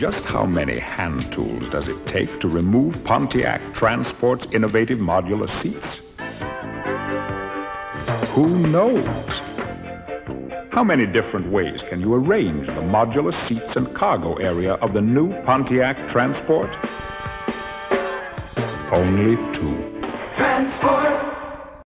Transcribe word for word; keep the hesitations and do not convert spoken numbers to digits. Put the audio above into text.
Just how many hand tools does it take to remove Pontiac Transport's innovative modular seats? Who knows? How many different ways can you arrange the modular seats and cargo area of the new Pontiac Transport? Only two. Transport.